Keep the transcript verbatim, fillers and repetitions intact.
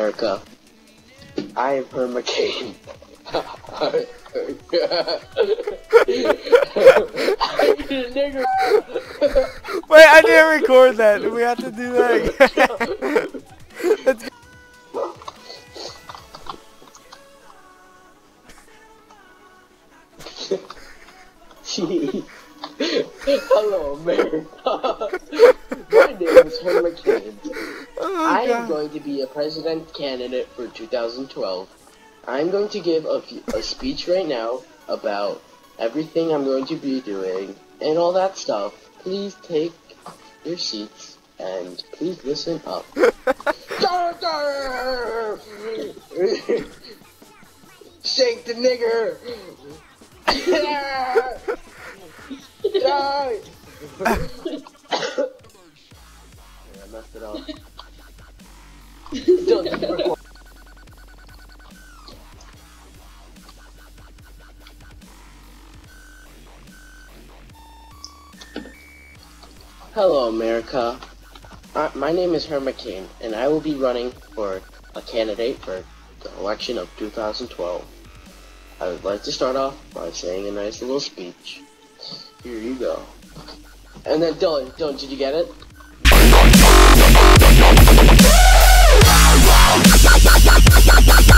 America. I am Herman Cain. I nigger. Wait, I didn't record that. We have to do that again. Let's go. Hello, America. My name is Herman Cain. Oh, I am God. going to be a president candidate for two thousand twelve. I'm going to give a, a speech right now about everything I'm going to be doing and all that stuff. Please take your seats and please listen up. Shake the nigger! Die! I messed it up. Don't keep recording. Hello, America. Uh, my name is Herman Cain, and I will be running for a candidate for the election of two thousand twelve. I would like to start off by saying a nice little speech. Here you go. And then, Dylan, Dylan, did you get it?